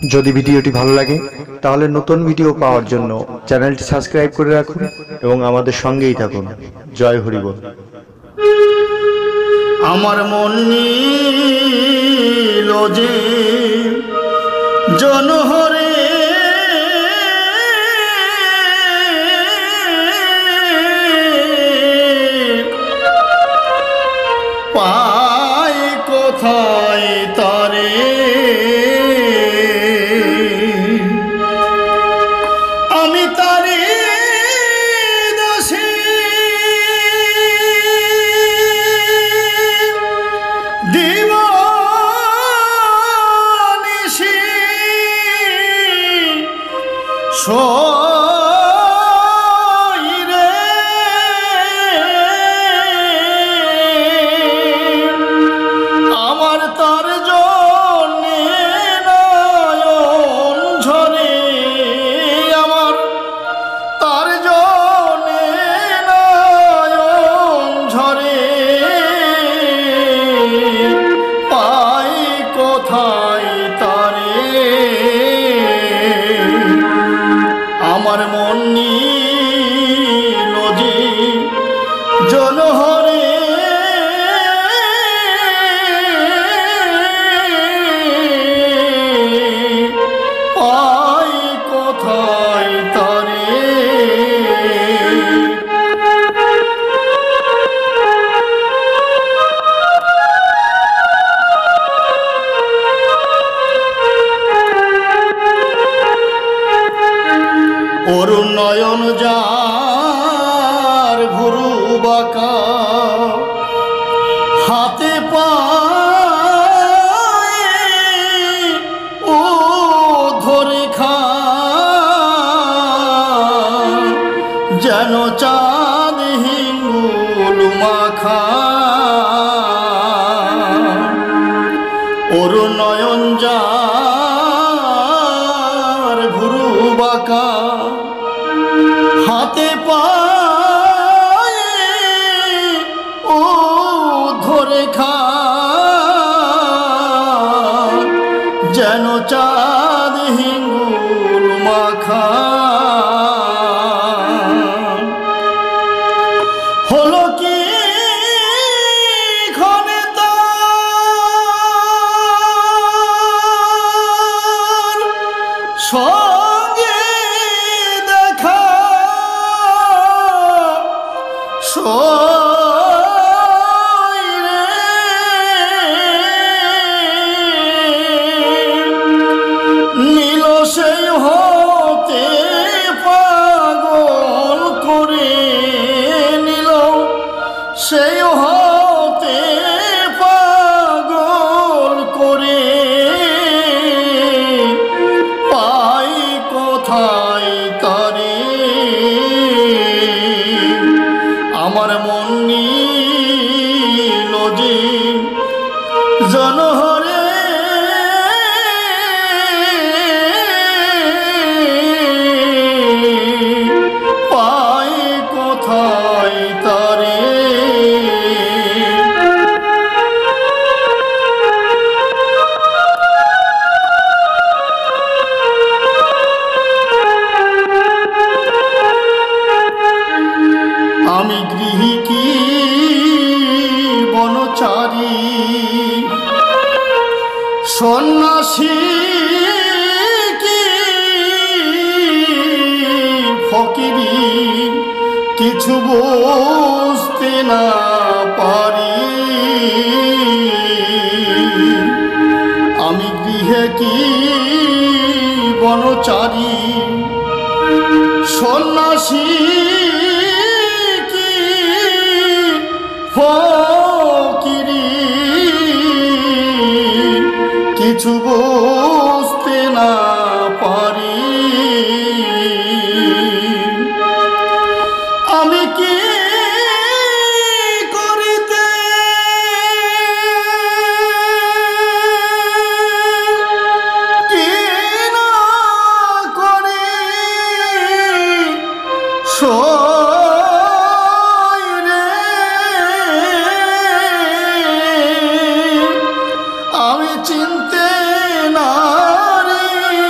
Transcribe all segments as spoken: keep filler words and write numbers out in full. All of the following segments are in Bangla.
যদি ভিডিওটি ভালো লাগে তাহলে নতুন ভিডিও পাওয়ার জন্য চ্যানেলটি সাবস্ক্রাইব করে রাখুন এবং আমাদের সঙ্গেই থাকুন। জয় হরিবল। আমার মন নীল যে জনহরে পায় কোথায় তারে আমি তারে দাসী দিবানিশি সইরে আমার তার জন্যে নয়ন ঝরে আমার তার জন্যে নয়ন ঝরে পাই কোথায় তারে আমার মন নীল যে জনহরে পাই কোথায় তারে অরুণ নয়ন যার ভুরু বাঁকা হাতে পায়ে ও ধরে খা যেন চাঁদ হিঙ্গুল মাখা অরুণ নয়ন যার ভুরু বাঁকা হাতে পায়ে ও ধরে খা যেন চাঁদ হিঙ্গুল মাখা হলো কি ক্ষণে তার সঙ্গে দেখা সইরে নীল সেই হতে পাগল করে নীল সেই হতে পাগল করে পাই কোথায় তারে আমার মন নীল যে জনহরে পাই কোথায় তারে আমি গৃহী কি বনচারী সন্ন্যাসী কি ফকিরি কিছু বুঝতে না পারি আমি গৃহে কি বনচারী সন্ন্যাসী কি ফকিরি কিছু বুঝতে না পারি আমি কি করিতে কি না করি সইরে আমি চিনতে নারি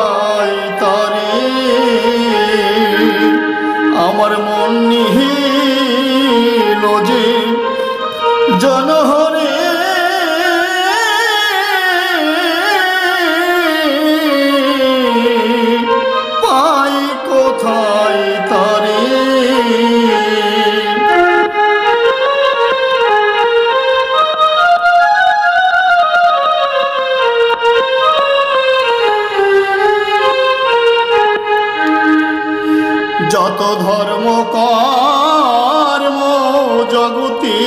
কোথায় তারে আমার মন নিহিল যে জনহরে পাই কোথায় তারে যত ধর্ম কর্ম জগতে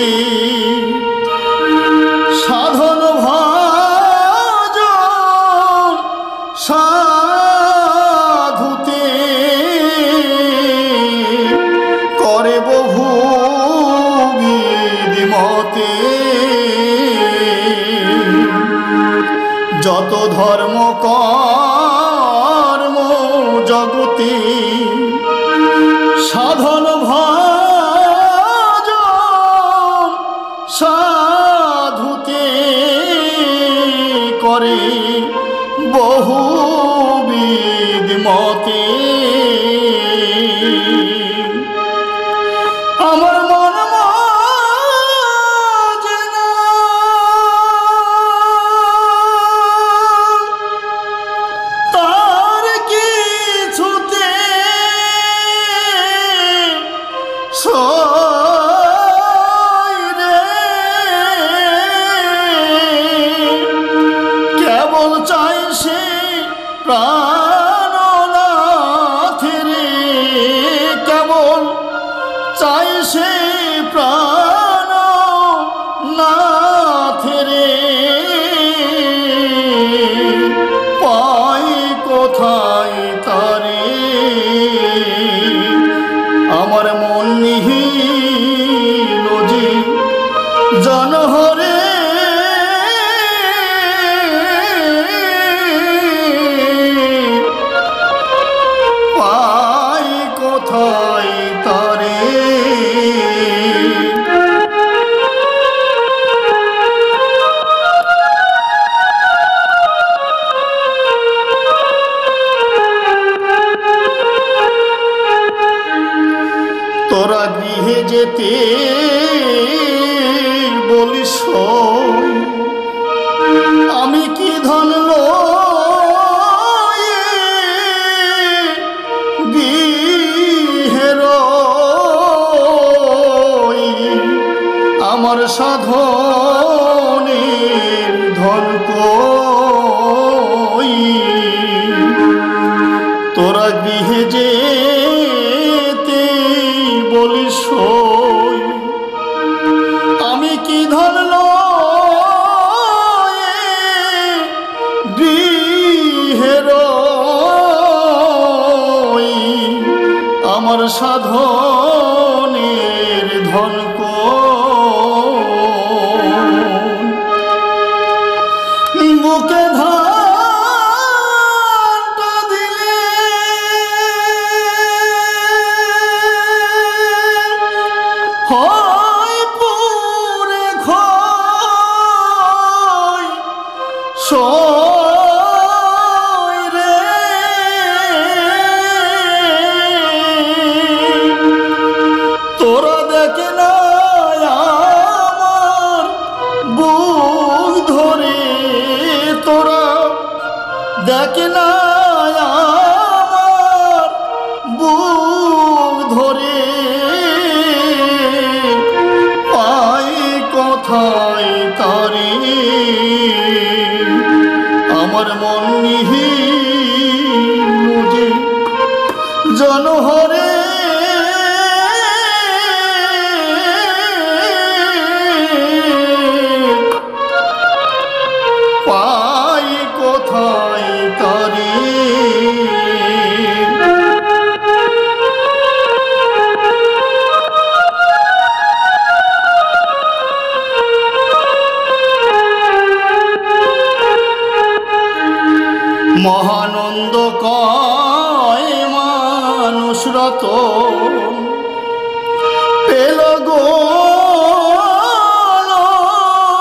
সাধন ভজন সাধুতে করে বহু বিধিমতে যত ধর্ম কর্ম জগতে সাধন ভজন সাধুতে করে বহুবিধ মতে আমার মন মাঝে না তার কিছুতে কেবল চাই সে প্রাণনাথে রে কেবল চাই সে প্রাণনাথে রে পাই কোথায় তারে আমার মন নিহিল যে জনহরে পাই কোথায় তারে তোরা গৃহে যেতে বলিস আমি কি ধন লয়ে গৃহের আমার সাধনের ধন কই তোরা গৃহে যেতে বলিস আমি কি ধন লয়ে গৃহের আমার সাধনের ধন বুকে ধানটা দিলে হয় পুরে খয় সয় রে তোরা দেখে না আমার বুক ধরে তোরা দেখে না আমার বুক ধরে পাই কোথায় তারে আমার মন নিহিল যে জনহরে পাই কোথায় তারে মহানন্দ কয় মানুষ রতন পেল গো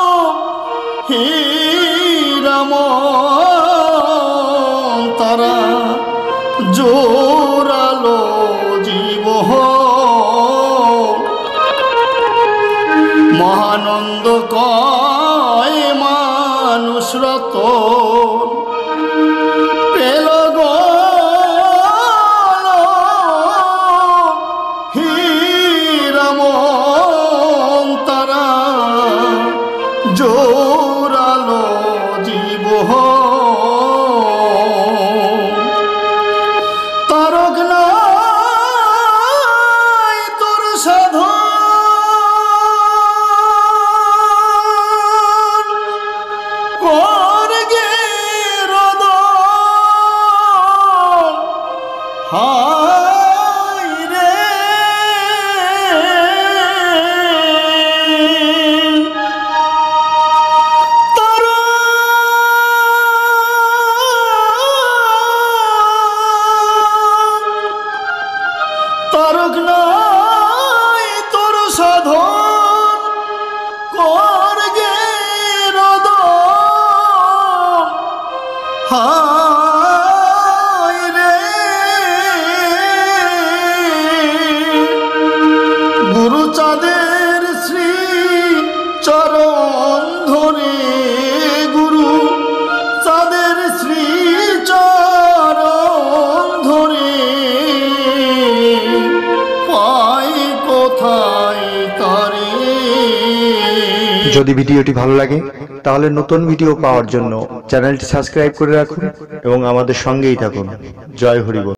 হীরাম তারা জোরালো জীবন মহানন্দ কয় মানুষ রতন পেল গো হীরামন তারা জোরালো জীবন তারক নাই তোর সাধন কর গে রদন হায় রে তারক নাই তোর সাধন কর গে রদন হায় রে গুরু চাঁদের শ্রী চরণ ধরে গুরু চাঁদের শ্রী চরণ ধরে পাই কোথায় তারে। যদি ভিডিওটি ভালো লাগে তাহলে নতুন ভিডিও পাওয়ার জন্য চ্যানেলটি সাবস্ক্রাইব করে রাখুন এবং আমাদের সঙ্গেই থাকুন। জয় হরি বল।